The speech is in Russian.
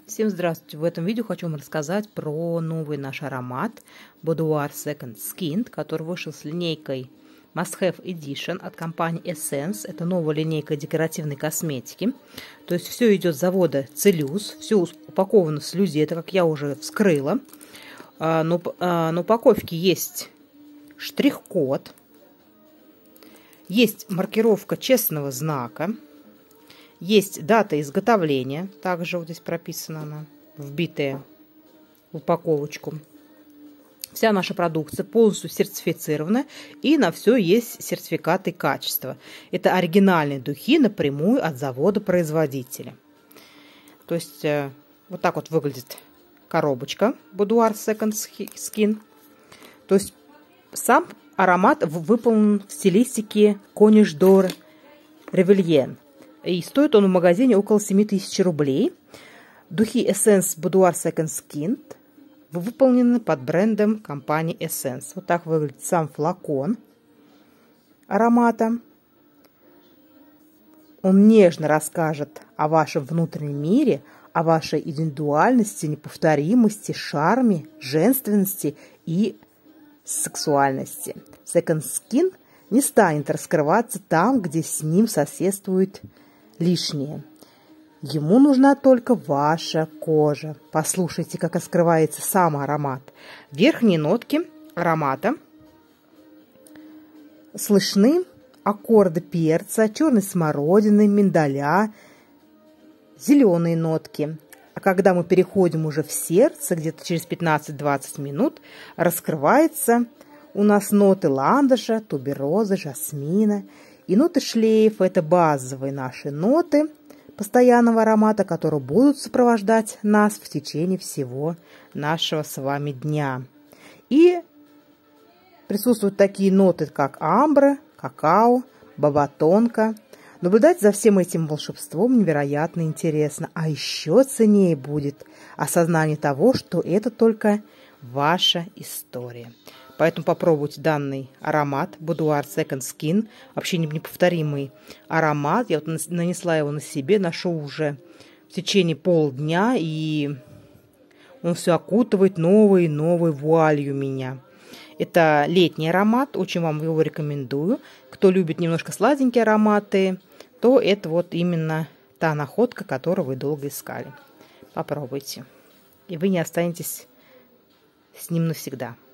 Всем здравствуйте! В этом видео хочу вам рассказать про новый наш аромат Boudoir Second Skin, который вышел с линейкой Must Have Edition от компании Essence. Это новая линейка декоративной косметики. То есть все идет с завода Целюс, все упаковано в слюзе, это как я уже вскрыла. На упаковке есть штрих-код, есть маркировка честного знака. Есть дата изготовления, также вот здесь прописана она, вбитая в упаковочку. Вся наша продукция полностью сертифицирована, и на все есть сертификаты качества. Это оригинальные духи напрямую от завода-производителя. То есть вот так вот выглядит коробочка Boudoir Second Skin. То есть сам аромат выполнен в стилистике Conige d'Or Revelienne. И стоит он в магазине около 7000 рублей. Духи Essence Boudoir Second Skin выполнены под брендом компании Essence. Вот так выглядит сам флакон аромата. Он нежно расскажет о вашем внутреннем мире, о вашей индивидуальности, неповторимости, шарме, женственности и сексуальности. Second Skin не станет раскрываться там, где с ним соседствует лишнее. Ему нужна только ваша кожа. Послушайте, как раскрывается сам аромат. Верхние нотки аромата слышны аккорды перца, черной смородины, миндаля, зеленые нотки. А когда мы переходим уже в сердце, где-то через 15-20 минут, раскрывается у нас ноты ландыша, туберозы, жасмина. И ноты шлейфа – это базовые наши ноты постоянного аромата, которые будут сопровождать нас в течение всего нашего с вами дня. И присутствуют такие ноты, как амбра, какао, бабатонка. Наблюдать за всем этим волшебством невероятно интересно. А еще ценнее будет осознание того, что это только ваша история. Поэтому попробуйте данный аромат Boudoir Second Skin. Вообще неповторимый аромат. Я вот нанесла его на себе, ношу уже в течение полдня. И он все окутывает новой и новой вуалью меня. Это летний аромат. Очень вам его рекомендую. Кто любит немножко сладенькие ароматы, то это вот именно та находка, которую вы долго искали. Попробуйте. И вы не останетесь с ним навсегда.